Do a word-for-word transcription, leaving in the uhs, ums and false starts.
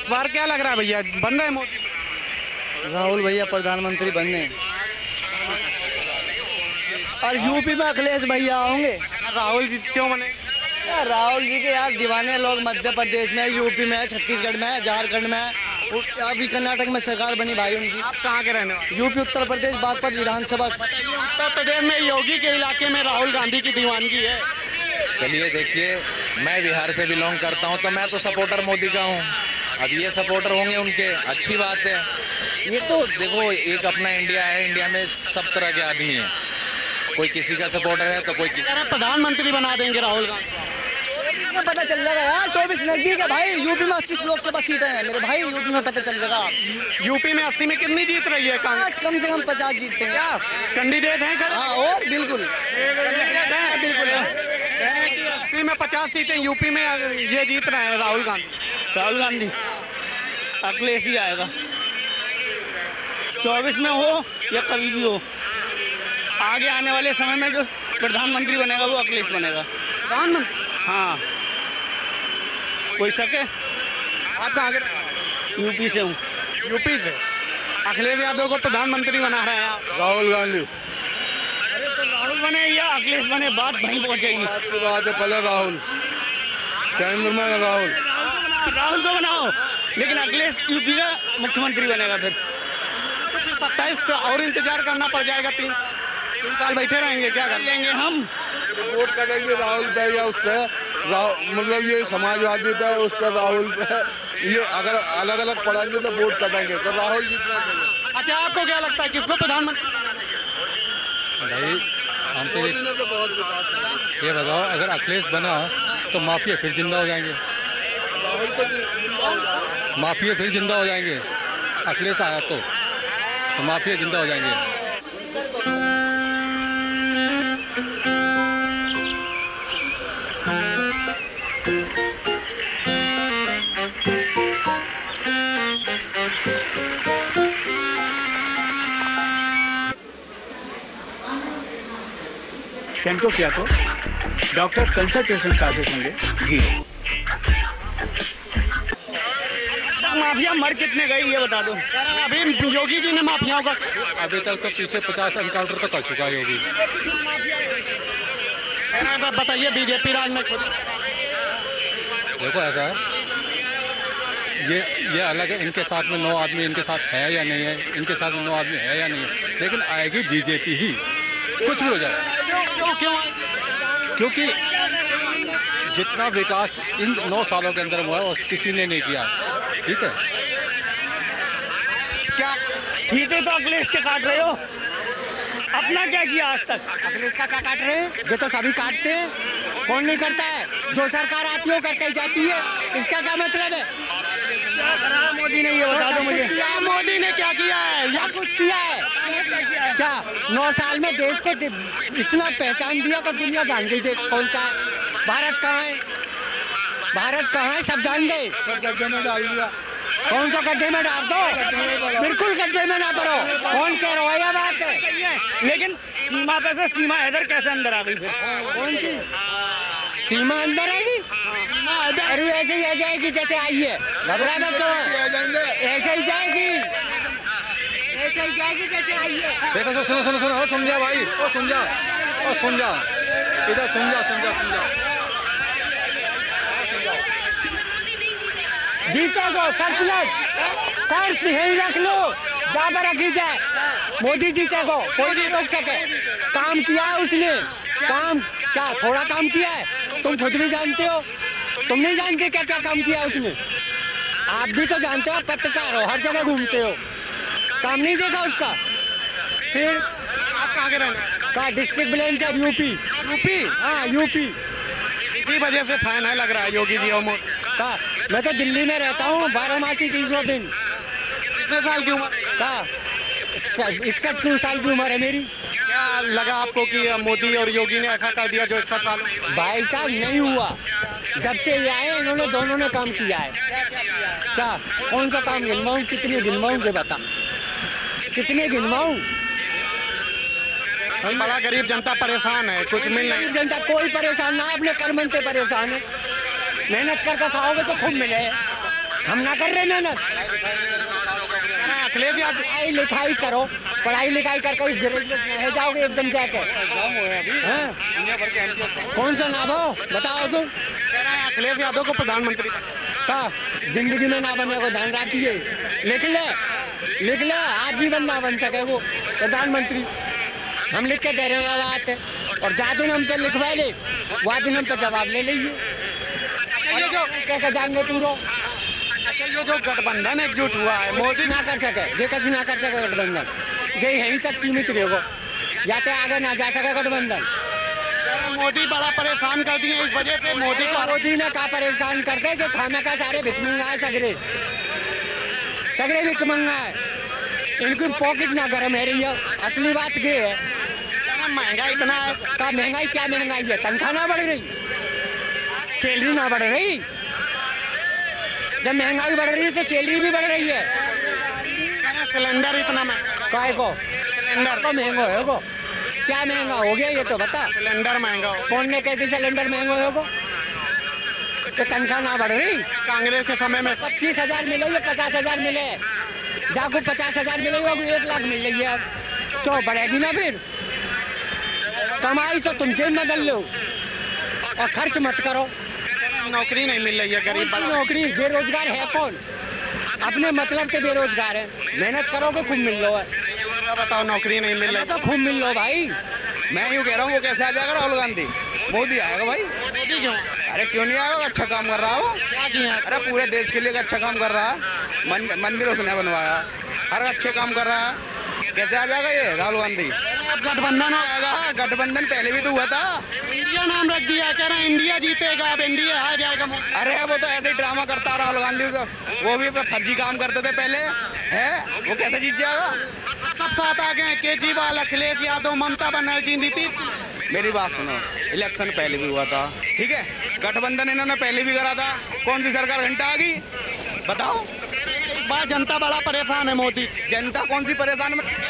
बार क्या लग रहा है भैया, बन रहे मोदी? राहुल भैया प्रधानमंत्री बनने, और यूपी में अखिलेश भैया होंगे। राहुल जी क्यों बने? यार राहुल जी के यार दीवाने लोग मध्य प्रदेश में, यूपी में, छत्तीसगढ़ में, झारखंड में, अभी कर्नाटक में सरकार बनी भाई उनकी। आप कहाँ के रहने वाले? यूपी उत्तर प्रदेश बागपत विधानसभा। उत्तर प्रदेश में योगी के इलाके में राहुल गांधी की दीवानगी है। चलिए देखिए, मैं बिहार से बिलोंग करता हूं तो मैं तो सपोर्टर मोदी का हूं। अब ये सपोर्टर होंगे उनके, अच्छी बात है। ये तो देखो, एक अपना इंडिया है, इंडिया में सब तरह के आदमी हैं। कोई किसी का सपोर्टर है तो कोई किसी। प्रधानमंत्री बना देंगे राहुल गांधी। पता चल जाएगा यार, चौबीस नजदीक है भाई। यूपी में अस्सी लोकसभा सीटें हैं मेरे भाई, यूपी में पता चल जाएगा। यूपी में अस्सी में कितनी जीत रही है कांग्रेस? कम से कम पचास जीतते हैं। क्या कैंडिडेट हैं? हाँ, और बिल्कुल बिल्कुल अस्सी में पचास सीटें यूपी में ये जीत रहे हैं राहुल गांधी। राहुल गांधी अखिलेश ही आएगा, चौबीस में हो या कभी भी हो। आगे आने वाले समय में जो प्रधानमंत्री बनेगा वो अखिलेश बनेगा। प्रधानमंत्री? हाँ, कोई सके। आप कहाँ के? यूपी से हूँ। यूपी से अखिलेश यादव को प्रधानमंत्री बना रहे हैं आप? राहुल गांधी। अरे तो राहुल बने या अखिलेश बने, बात वहीं पहुँचेगी। बात है पहले राहुल, केंद्र में राहुल। राहुल को बनाओ, लेकिन अखिलेश यूपी का मुख्यमंत्री बनेगा। फिर सत्ताईस और इंतजार करना पड़ जाएगा। तीन तीन साल बैठे रहेंगे, क्या कर लेंगे हम? वोट करेंगे राहुल पे या उस पे, मतलब ये समाजवादी पे, उस पर राहुल पे। ये अगर अलग अलग पढ़ेंगे तो वोट करेंगे तो राहुल जीतना चाहिए। अच्छा, आपको क्या लगता है किसको प्रधानमंत्री? भाई हम तो ये, ये बताओ, अगर अखिलेश बना तो माफिया फिर जिंदा हो जाएंगे। माफिया फिर जिंदा हो जाएंगे। अखिलेश आया तो, तो माफिया जिंदा हो जाएंगे। कैंटो किया तो डॉक्टर कंसल्टेशन का आदेश होंगे जी। माफिया मर कितने गई ये बता दो। अभी योगी जी ने माफियाओं का अभी तक तो पीछे पचास एनकाउंटर तो कर चुका है योगी। बताइए बीजेपी राज में। देखो ऐसा है, ये ये अलग है, इनके साथ में नौ आदमी इनके साथ है या नहीं है, इनके साथ में नौ आदमी है या नहीं है, लेकिन आएगी बीजेपी ही, कुछ भी हो जाए। क्यों क्यों? क्योंकि जितना विकास इन नौ सालों के अंदर हुआ है वो किसी ने नहीं किया। ठीक है, क्या फीते तो अखिलेश के काट रहे हो, अपना क्या किया आज तक? अखिलेश का क्या काट रहे हैं? जो तो सभी काटते हैं, कौन नहीं करता है? जो सरकार आती है वो करके जाती है, इसका क्या मतलब है? क्या करा मोदी ने ये बता दो मुझे। क्या मोदी ने क्या किया है? या कुछ किया है क्या? नौ साल में देश को इतना पहचान दिया कि दुनिया जान गई देश कौन सा है। भारत कहाँ है? भारत कहाँ है सब जान गए। गड्ढे में डाल दिया। कौन सा गड्ढे में डाल दो? बिल्कुल गड्ढे में ना करो। कौन कह रहा है? बात है, लेकिन सीमा पे से सीमा इधर कैसे अंदर आ गई? फिर कौन सी सीमा अंदर आएगी? अरे ऐसे ही आ जाएगी जैसे आई है। घबरा में क्यों है? ऐसे ही जाएगी, ऐसे ही जाएगी जैसे आई है। देखो सुनो सुनो सुनो, सुन जा भाई, ओ सुन जा, ओ सुन जा, इधर सुन जा, सुन जा, सुन जा। जीतेगो सरप्लस, सर्फ यही रख लो, जहाँ पर रखी जाए। मोदी जीतेगो, कोई नहीं रोक सके। काम किया है उसने, काम क्या थोड़ा काम किया है? तुम खुद भी जानते हो, तुम नहीं जानते क्या क्या काम किया उसने? आप भी तो जानते हो, पत्रकार हो, हर जगह घूमते हो, काम नहीं देखा उसका। फिर आप कहाँ के रहने? का डिस्ट्रिक्ट ब्लेंसर यूपी। यूपी? हाँ यूपी। इसी वजह से फैन है लग रहा है योगी जी और मोदी का। मैं तो दिल्ली में रहता हूँ बारह मासी तीसरों दिन। कितने साल की उम्र का? इकसठ साल की उम्र है मेरी। क्या लगा आपको कि मोदी और योगी ने ऐसा कर दिया जो इकसठ साल? भाई साहब नहीं हुआ, जब से ये आए इन्होंने दोनों ने काम किया है। क्या कौन सा काम गिनवाऊँ? कितने गिनवाऊँ के बता, कितने गिनवाऊँ? बड़ा गरीब जनता परेशान है, कुछ मिल नहीं। जनता कोई परेशान ना, अपने कर्मन से परेशान है। मेहनत करके खाओगे तो खूब मिले, हम ना कर रहे मेहनत। अखिलेश यादव पढ़ाई लिखाई करो, पढ़ाई लिखाई करके ग्रेजुएट रह जाओगे एकदम जाके। हाँ? कौन सा नाम हो बताओ तुम। कह रहे हैं अखिलेश यादव को प्रधानमंत्री का जिंदगी में ना बने को ध्यान रखिए, लिख ले लिख ले आजीवन ना बन सके वो प्रधानमंत्री। हम लिख के दे रहे हैं बात है, और जा दिन हम पे लिखवा ले वह दिन हम पे जवाब ले लीजिए। कैसे जाएंगे पूरा ये जो गठबंधन एकजुट हुआ है मोदी ना कर सके, ये कैसे ना कर सके गठबंधन, ये यहीं तक सीमित रहेगा, जाते आगे ना जा सके गठबंधन। मोदी बड़ा परेशान कर दिए इस वजह से। मोदी को मोदी ने कहा परेशान करते कि खाना का सारे भिकमंगा है, सगरे सगरे भिकमंगा है, इनकी पॉकेट ना गर्म है रही है। असली बात ये है महंगाई इतना है। का महंगाई क्या महंगाई है, तनख्वाह ना बढ़ रही, सैलरी ना बढ़ रही। जब महंगाई बढ़ रही है तो सैलरी भी बढ़ रही है। सिलेंडर इतना महंगा, काय को सिलेंडर तो महंगा होगा, क्या महंगा हो गया ये तो बता। सिलेंडर महंगा हो, कौन ने कहती सिलेंडर महंगा होगा, तो तनख्वाह ना बढ़ रही। कांग्रेस के समय में पच्चीस हजार मिले या पचास हजार मिले, जाको पचास हजार मिले वो एक लाख मिल रही है, तो बढ़ेगी ना फिर। कमाई तो तुमसे बदल लो और खर्च मत करो। नौकरी नहीं मिल रही है गरीब कौन सी नौकरी, बेरोजगार है कौन, अपने मतलब के बेरोजगार है, मेहनत करोगे खूब मिल लो है। बताओ नौकरी नहीं मिल रही तो खूब मिल लो भाई। मैं यूँ कह रहा हूँ वो कैसे आ जाएगा राहुल गांधी, मोदी आएगा भाई। मोदी क्यों? अरे क्यों नहीं आएगा, अच्छा काम कर रहा हो। क्या किया? अरे पूरे देश के लिए अच्छा काम कर रहा है, मन, मंदिर उसने बनवाया, हर अच्छे काम कर रहा है, कैसे आ जाएगा ये राहुल गांधी। अब गठबंधन हो आएगा, गठबंधन पहले भी तो हुआ था। इंडिया नाम रख दिया, कह रहे हैं इंडिया जीतेगा, अब इंडिया हार जाएगा मोदी। अरे वो तो ऐसे ही ड्रामा करता राहुल गांधी का, वो भी फर्जी काम करते थे पहले, है वो कैसे जीत जाएगा। सब साथ आ गए, केजरीवाल, अखिलेश यादव, ममता बनर्जी, नीतीश। मेरी बात सुनो, इलेक्शन पहले भी हुआ था, ठीक है, गठबंधन इन्होंने पहले भी करा था, कौन सी सरकार घंटा आ गई बताओ। बात जनता बड़ा परेशान है मोदी। जनता कौन सी परेशान में